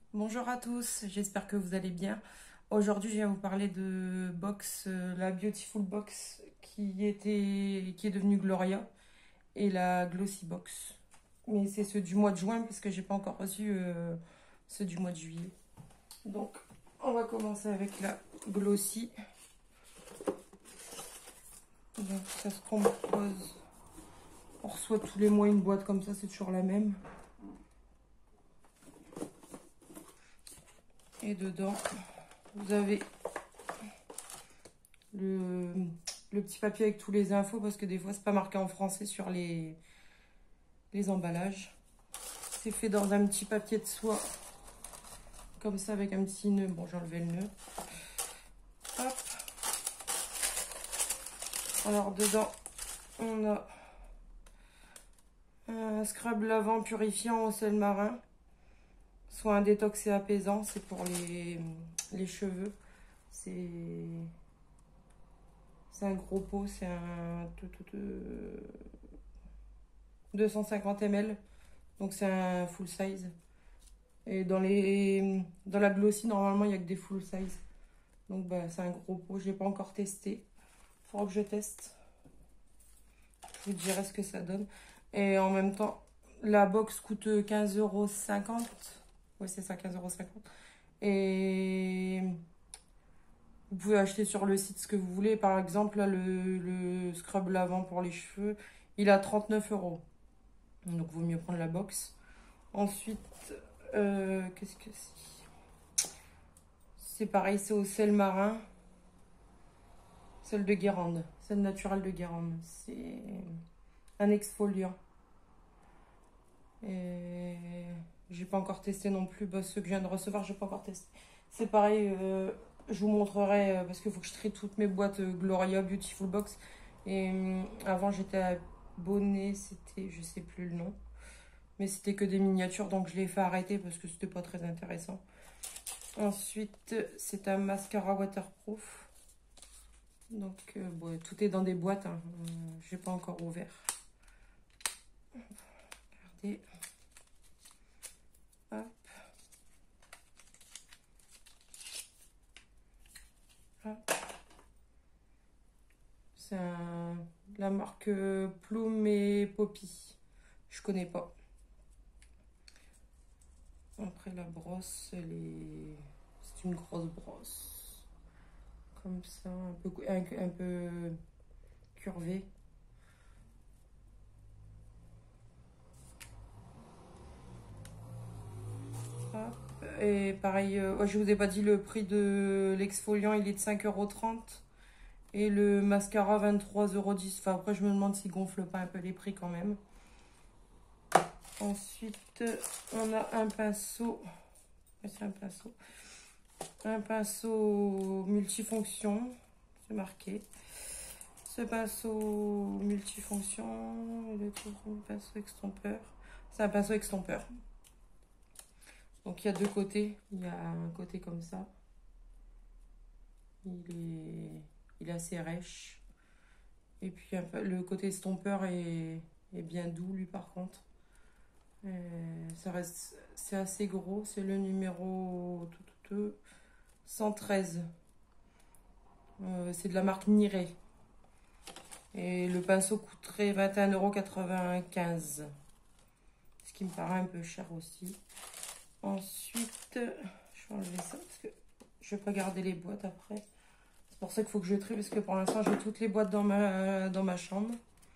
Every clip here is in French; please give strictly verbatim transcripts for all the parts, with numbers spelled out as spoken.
Bonjour à tous, j'espère que vous allez bien. Aujourd'hui, je viens vous parler de box, euh, la Beautiful Box qui était, qui est devenue Gloria et la Glossy Box. Mais c'est ceux du mois de juin parce que j'ai pas encore reçu euh, ceux du mois de juillet. Donc, on va commencer avec la Glossy. Donc, ça se compose. On reçoit tous les mois une boîte comme ça, c'est toujours la même. Et dedans, vous avez le, le petit papier avec tous les infos parce que des fois, c'est pas marqué en français sur les, les emballages. C'est fait dans un petit papier de soie, comme ça, avec un petit nœud. Bon, j'ai enlevé le nœud. Hop. Alors, dedans, on a un scrub lavant purifiant au sel marin, soit un détox et apaisant. C'est pour les, les cheveux. C'est c'est un gros pot, c'est un deux cent cinquante millilitres. Donc, c'est un full size. Et dans, les, dans la Glossy, normalement, il n'y a que des full size. Donc, bah, c'est un gros pot. Je n'ai pas encore testé. Il faudra que je teste. Je vous dirai ce que ça donne. Et en même temps, la box coûte quinze euros cinquante. Oui, c'est ça, quinze euros cinquante. Et vous pouvez acheter sur le site ce que vous voulez. Par exemple, là, le, le scrub lavant pour les cheveux, il a trente-neuf euros. Donc, il vaut mieux prendre la box. Ensuite, euh, qu'est-ce que c'est? C'est pareil, c'est au sel marin. Sel de Guérande. Sel naturel de Guérande. C'est un exfoliant. Et j'ai pas encore testé non plus. Bah, ceux que je viens de recevoir, j'ai pas encore testé. C'est pareil, euh, je vous montrerai euh, parce qu'il faut que je trie toutes mes boîtes euh, Gloria Beautiful Box. Et euh, avant, j'étais abonnée, c'était, je sais plus le nom. Mais c'était que des miniatures, donc je l'ai fait arrêter parce que c'était pas très intéressant. Ensuite, c'est un mascara waterproof. Donc, euh, bon, tout est dans des boîtes. Hein. Euh, je n'ai pas encore ouvert. Regardez. Hop. Hop. C'est un, la marque euh, Plume et Poppy. Je connais pas. Après, la brosse, elle est... c'est une grosse brosse. Comme ça, un peu, un, un peu curvée. Hop. Et pareil, euh, je vous ai pas dit le prix de l'exfoliant, il est de cinq euros trente. Et le mascara vingt-trois euros dix. Enfin, après, je me demande s'il gonfle pas un peu les prix quand même. Ensuite, on a un pinceau. C'est un pinceau. Un pinceau multifonction. C'est marqué. Ce pinceau multifonction. Il est un pinceau extempeur. C'est un pinceau extempeur. Donc, il y a deux côtés. Il y a un côté comme ça. Il est, il est assez rêche. Et puis, un peu, le côté estompeur est, est bien doux, lui, par contre. Euh, ça reste, c'est assez gros. C'est le numéro cent treize. Euh, c'est de la marque Niré. Et le pinceau coûterait vingt et un euros quatre-vingt-quinze. Ce qui me paraît un peu cher aussi. Ensuite, je vais enlever ça parce que je vais pas garder les boîtes après. C'est pour ça qu'il faut que je trie parce que pour l'instant j'ai toutes les boîtes dans ma, dans ma chambre.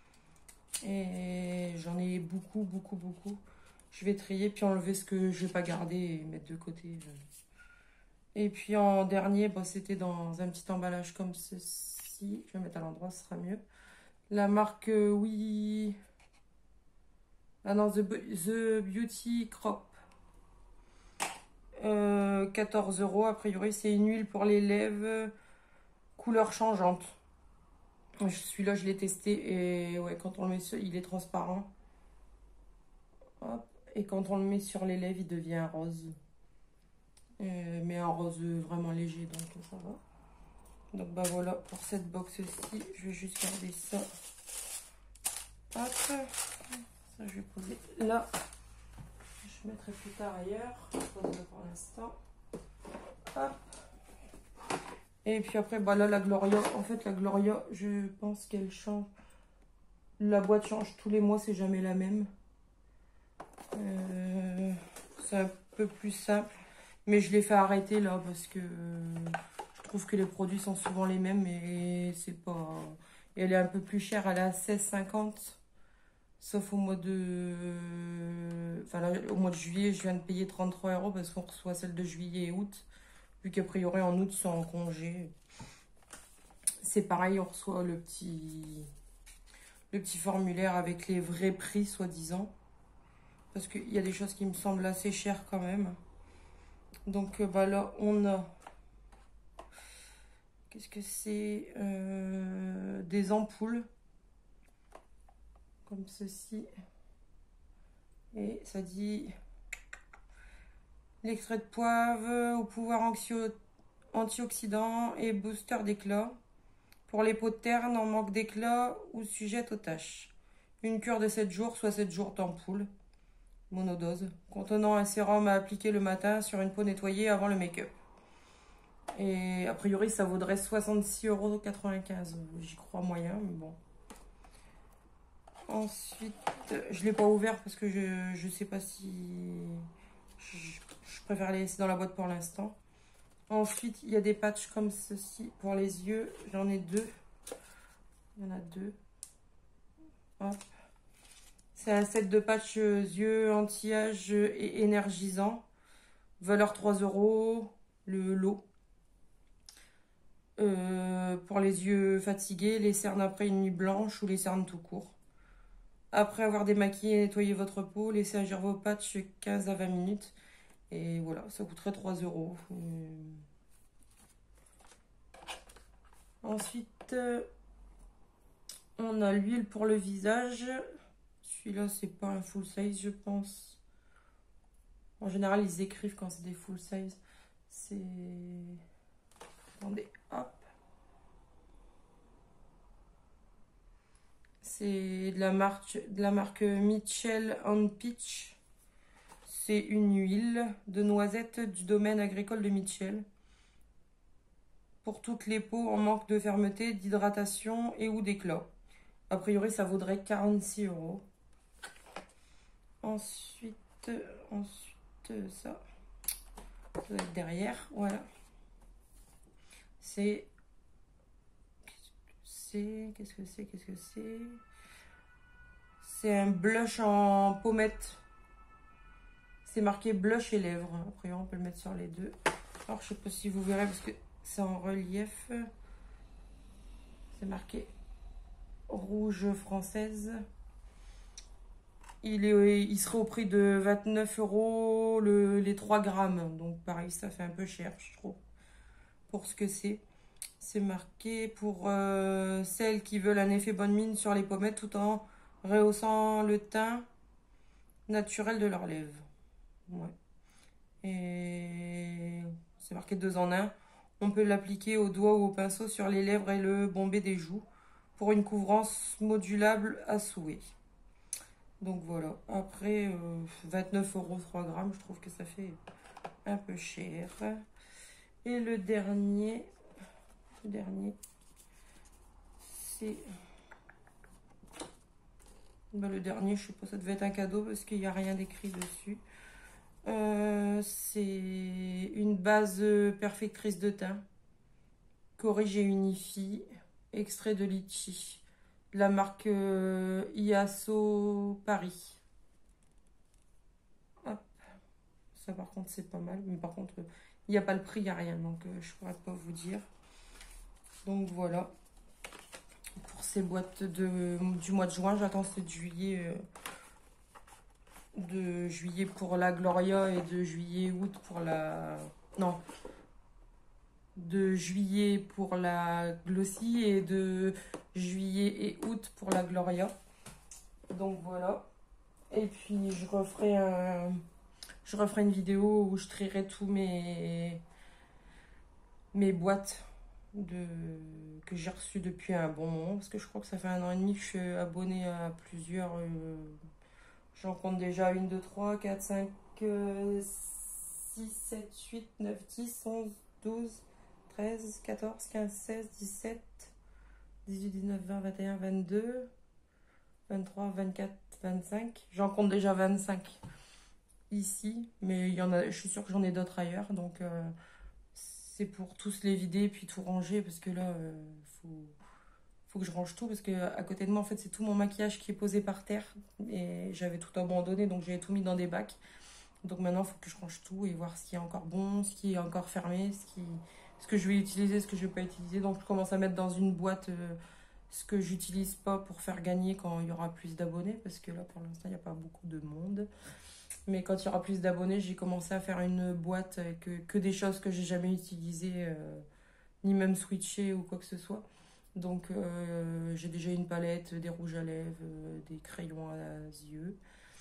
Et j'en ai beaucoup, beaucoup, beaucoup. Je vais trier puis enlever ce que je vais pas garder et mettre de côté. Et puis en dernier, bon, c'était dans un petit emballage comme ceci. Je vais mettre à l'endroit, ce sera mieux. La marque euh, oui. Ah non, The, The Beauty Crop. Euh, quatorze euros. A priori, c'est une huile pour les lèvres. Couleur changeante. Celui-là, je l'ai testé. Et ouais, quand on le met sur, il est transparent. Hop. Et quand on le met sur les lèvres, il devient rose. Euh, mais un rose vraiment léger, donc ça va. Donc bah voilà pour cette box-ci. Je vais juste garder ça. Hop. Ça, je vais poser là. je mettrai plus tard ailleurs. Je pose pour l'instant. Hop. Et puis après, bah là, la Gloria. En fait, la Gloria, je pense qu'elle change. La boîte change tous les mois, c'est jamais la même. Euh, c'est un peu plus simple. Mais je l'ai fait arrêter là parce que je trouve que les produits sont souvent les mêmes et c'est pas. Et elle est un peu plus chère, elle est à seize cinquante. Sauf au mois de. Enfin, là, au mois de juillet, je viens de payer trente-trois euros parce qu'on reçoit celle de juillet et août. Vu qu'a priori en août, ils sont en congé. C'est pareil, on reçoit le petit. Le petit formulaire avec les vrais prix, soi-disant. Parce qu'il y a des choses qui me semblent assez chères quand même. Donc bah là, on a... Qu'est-ce que c'est euh, des ampoules. Comme ceci. Et ça dit... L'extrait de poivre au pouvoir antioxydant et booster d'éclat. Pour les peaux ternes en manque d'éclat ou sujettes aux taches. Une cure de sept jours, soit sept jours d'ampoule. Monodose. Contenant un sérum à appliquer le matin sur une peau nettoyée avant le make-up. Et a priori, ça vaudrait soixante-six euros quatre-vingt-quinze. J'y crois moyen, mais bon. Ensuite, je ne l'ai pas ouvert parce que je ne sais pas si... Je, je préfère les laisser dans la boîte pour l'instant. Ensuite, il y a des patchs comme ceci pour les yeux. J'en ai deux. Il y en a deux. Hop. C'est un set de patchs yeux anti-âge et énergisant. Valeur trois euros. Le lot. Euh, pour les yeux fatigués, les cernes après une nuit blanche ou les cernes tout court. Après avoir démaquillé et nettoyé votre peau, laissez agir vos patchs quinze à vingt minutes. Et voilà, ça coûterait trois euros. Ensuite, on a l'huile pour le visage. Celui-là, c'est pas un full size, je pense. En général, ils écrivent quand c'est des full size. C'est... Attendez, hop. C'est de la marque, de la marque Mitchell and Peach. C'est une huile de noisette du domaine agricole de Mitchell. Pour toutes les peaux en manque de fermeté, d'hydratation et ou d'éclat. A priori, ça vaudrait quarante-six euros. Ensuite, ensuite ça, ça doit être derrière, voilà. C'est, c'est, qu'est-ce que c'est, qu'est-ce que c'est C'est un blush en pommette. C'est marqué blush et lèvres. A priori, on peut le mettre sur les deux. Alors, je sais pas si vous verrez parce que c'est en relief. C'est marqué rouge française. Il, est, il serait au prix de vingt-neuf euros le, les trois grammes. Donc pareil, ça fait un peu cher, je trouve. Pour ce que c'est. C'est marqué pour euh, celles qui veulent un effet bonne mine sur les pommettes tout en rehaussant le teint naturel de leurs lèvres. Ouais. Et c'est marqué deux en un. On peut l'appliquer au doigt ou au pinceau sur les lèvres et le bombé des joues pour une couvrance modulable à souhait. Donc voilà. Après, euh, vingt-neuf euros trois grammes, je trouve que ça fait un peu cher. Et le dernier, le dernier, c'est... Ben, le dernier, je sais pas, ça devait être un cadeau parce qu'il n'y a rien d'écrit dessus. Euh, c'est une base perfectrice de teint. Corrige et unifie. Extrait de litchi. De la marque euh, I A S O Paris. Hop. Ça par contre c'est pas mal. Mais par contre, il n'y a pas le prix, il n'y a rien. Donc euh, je pourrais pas vous dire. Donc voilà. Pour ces boîtes de, du mois de juin, j'attends ceux de juillet. Euh, de juillet pour la Gloria et de juillet-août pour la... Non. De juillet pour la Glossy et de juillet et août pour la Gloria. Donc voilà. Et puis je referai un... Je referai une vidéo où je trierai tous mes... mes boîtes de... que j'ai reçues depuis un bon moment. Parce que je crois que ça fait un an et demi que je suis abonnée à plusieurs... Euh... J'en compte déjà une, deux, trois, quatre, cinq, euh, six, sept, huit, neuf, dix, onze, douze, treize, quatorze, quinze, seize, dix-sept, dix-huit, dix-neuf, vingt, vingt et un, vingt-deux, vingt-trois, vingt-quatre, vingt-cinq. J'en compte déjà vingt-cinq ici, mais il y en a, je suis sûre que j'en ai d'autres ailleurs, donc euh, c'est pour tous les vider puis tout ranger parce que là, euh, faut, faut que je range tout parce que à côté de moi, en fait, c'est tout mon maquillage qui est posé par terre et j'avais tout abandonné, donc j'ai tout mis dans des bacs. Donc maintenant, il faut que je range tout et voir ce qui est encore bon, ce qui est encore fermé, ce qui, ce que je vais utiliser, ce que je vais pas utiliser. Donc je commence à mettre dans une boîte euh, ce que j'utilise pas pour faire gagner quand il y aura plus d'abonnés parce que là, pour l'instant, il n'y a pas beaucoup de monde. Mais quand il y aura plus d'abonnés, j'ai commencé à faire une boîte avec euh, que des choses que j'ai jamais utilisées, euh, ni même switchées ou quoi que ce soit. Donc euh, j'ai déjà une palette, des rouges à lèvres, euh, des crayons à yeux.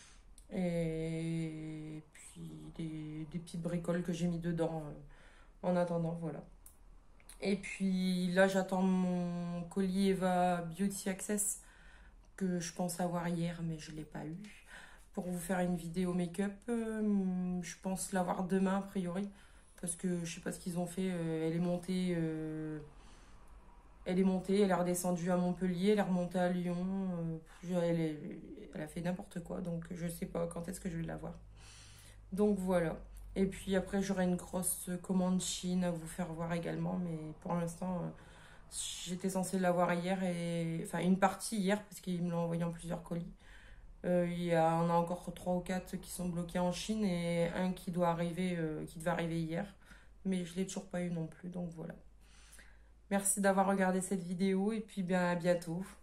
Et puis des, des petites bricoles que j'ai mis dedans euh, en attendant, voilà. Et puis là, j'attends mon colis Eva Beauty Access que je pense avoir hier, mais je ne l'ai pas eu. Pour vous faire une vidéo make-up, euh, je pense l'avoir demain a priori. Parce que je sais pas ce qu'ils ont fait. Euh, elle est montée, euh, elle est montée, elle est redescendue à Montpellier, elle est remontée à Lyon. Euh, elle, est, elle a fait n'importe quoi, donc je sais pas quand est-ce que je vais l'avoir. Donc voilà. Et puis après, j'aurai une grosse commande Chine à vous faire voir également. Mais pour l'instant, euh, j'étais censée l'avoir hier. Et... Enfin, une partie hier, parce qu'ils me l'ont envoyé en plusieurs colis. Euh, il y a, on a encore trois ou quatre qui sont bloqués en Chine et un qui doit arriver, euh, qui devait arriver hier. Mais je ne l'ai toujours pas eu non plus. Donc voilà. Merci d'avoir regardé cette vidéo et puis bien à bientôt.